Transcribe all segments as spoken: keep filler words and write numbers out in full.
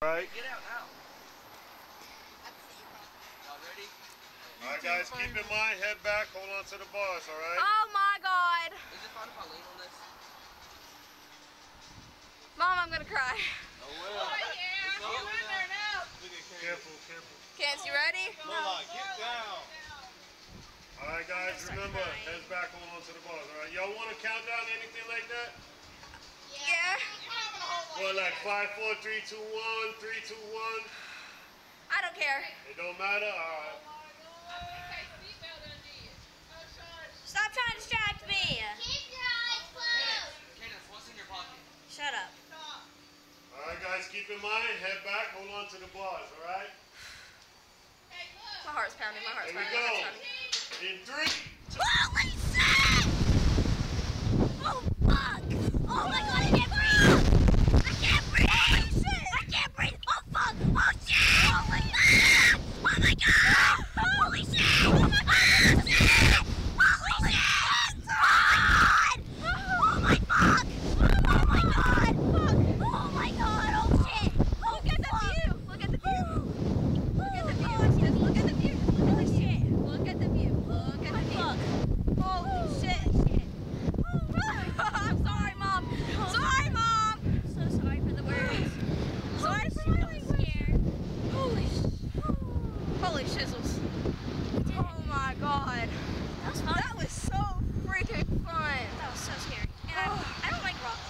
Right. Get out now. Y'all ready? Alright guys, keep in mind, head back, hold on to the bars, alright? Oh my god. Is it fun if I lean on this? Mom, I'm gonna cry. Oh well. Oh yeah, you in there now. Careful, careful. Kance, you ready? Lola, get down. Alright guys, remember, heads back, hold on to the bars, alright? Y'all want to count down anything like that? Yeah. Well, like five, four, three, two, one, three, two, one. I don't care. It don't matter, alright. Stop trying to distract me. Keep your eyes closed. Candace, what's in your pocket? Shut up. Alright guys, keep in mind, head back, hold on to the bars, alright? My heart's pounding, my heart's Here we pounding. go. In three. Holy shit! Oh fuck! Oh my god, I can't breathe! I can't breathe! Holy shit! I can't breathe! Oh fuck! Oh shit! Holy shit! Oh my god! Holy shit! Oh my god! Shit! Holy shit! Oh my god! Oh my fuck! Oh my god! Oh my god! Oh shit! Look at the view! Look at the view! Look at the view! Just look at the view! Look at the shit! Look at the view! Look at the view! Holy shit! I'm sorry, Mom. Sorry, Mom. So sorry for the words. Sorry for feeling scared. Holy, holy shizzles. Oh my god. That was fun. That was so freaking fun. That was so scary. And I, I don't like rock.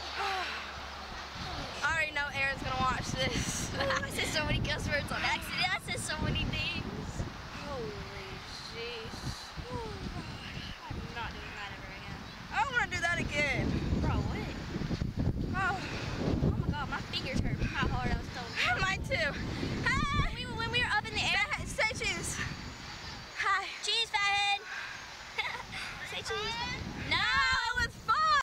I already know Aaron's gonna watch this. I said so many cuss words on accident. I said so many things. Holy jeez. I'm not doing that ever again. I don't want to do that again. Bro, what? Oh. Oh my god, my fingers hurt how hard I was throwing. Mine too. Hi. When we, when we were up in the air. Say, say cheese. Hi. Cheese, fathead. Say cheese.